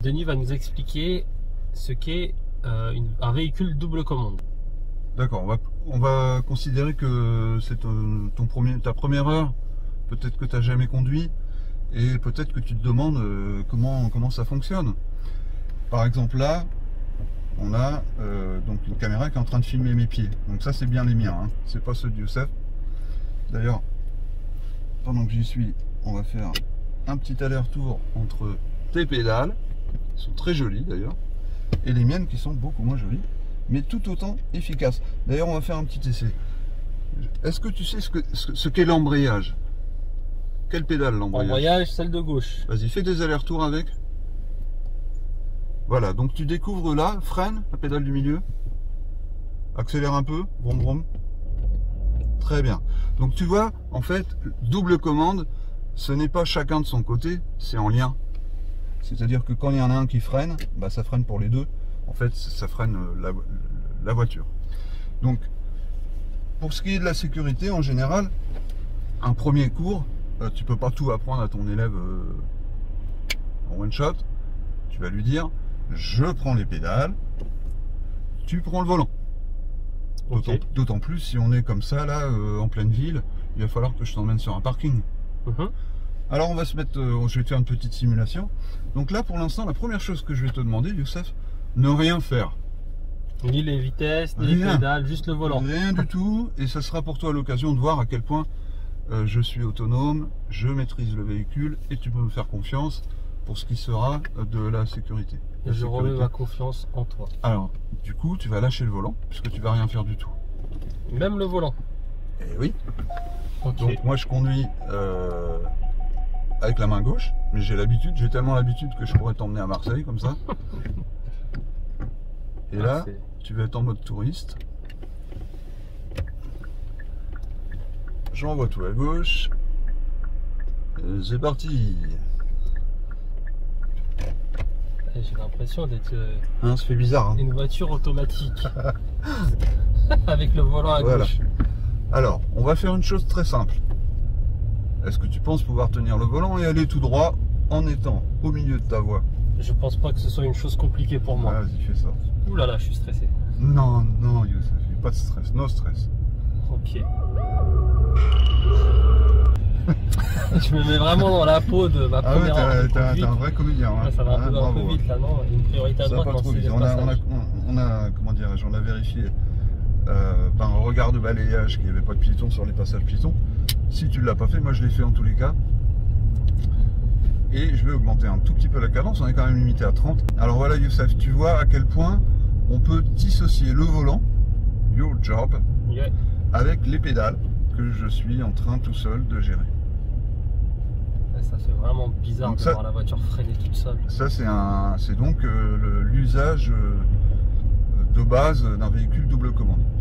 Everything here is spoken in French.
Denis va nous expliquer ce qu'est un véhicule double commande. D'accord, on va considérer que c'est ta première heure, peut-être que tu n'as jamais conduit, et peut-être que tu te demandes comment ça fonctionne. Par exemple là, on a donc une caméra qui est en train de filmer mes pieds. Donc ça c'est bien les miens, hein. C'est pas ceux de Youssef. D'ailleurs, pendant que j'y suis, on va faire un petit aller-retour entre tes pédales, qui sont très jolies d'ailleurs, et les miennes qui sont beaucoup moins jolies, mais tout autant efficaces. D'ailleurs, on va faire un petit essai. Est-ce que tu sais ce qu'est l'embrayage? Quelle pédale l'embrayage? L'embrayage, celle de gauche. Vas-y, fais des allers-retours avec. Voilà, donc tu découvres là, freine, la pédale du milieu. Accélère un peu, vroom vroom. Très bien. Donc tu vois, en fait, double commande, ce n'est pas chacun de son côté, c'est en lien. C'est-à-dire que quand il y en a un qui freine, bah, ça freine pour les deux. En fait, ça freine la voiture. Donc, pour ce qui est de la sécurité, en général, un premier cours, tu peux pas tout apprendre à ton élève en one shot. Tu vas lui dire, je prends les pédales, tu prends le volant. Okay. D'autant plus si on est comme ça là en pleine ville, il va falloir que je t'emmène sur un parking. Alors on va se mettre, je vais te faire une petite simulation. Donc là pour l'instant, la première chose que je vais te demander, Youssef, ne rien faire. Ni les vitesses, ni les pédales, juste le volant. Rien du tout, et ça sera pour toi l'occasion de voir à quel point je suis autonome, je maîtrise le véhicule et tu peux me faire confiance pour ce qui sera de la sécurité. Et je remets ma confiance en toi. Alors, du coup, tu vas lâcher le volant, puisque tu vas rien faire du tout. Même le volant? Eh oui. Okay. Donc moi je conduis avec la main gauche, mais j'ai tellement l'habitude que je pourrais t'emmener à Marseille comme ça. Et là, tu vas être en mode touriste. J'envoie tout à gauche. C'est parti. J'ai l'impression d'être ça fait bizarre, hein. Une voiture automatique. Avec le volant à gauche. Alors, on va faire une chose très simple. Est-ce que tu penses pouvoir tenir le volant et aller tout droit en étant au milieu de ta voie? Je pense pas que ce soit une chose compliquée pour moi. Vas-y, fais ça. Ouh là là, je suis stressé. Non, non, Youssef, pas de stress, no stress. Ok. Je me mets vraiment dans la peau de ma première heure. T'es un vrai comédien. Hein. Ça va un peu vite là, non? Une priorité à droite dans ces on a, comment dirais-je, on a vérifié par un regard de balayage qu'il n'y avait pas de piétons sur les passages piétons. Si tu ne l'as pas fait, moi je l'ai fait en tous les cas. Et je vais augmenter un tout petit peu la cadence, on est quand même limité à 30. Alors voilà Youssef, tu vois à quel point on peut dissocier le volant, your job, avec les pédales que je suis en train tout seul de gérer. Ça fait vraiment bizarre de voir la voiture freiner toute seule. Ça c'est donc l'usage de base d'un véhicule double commande.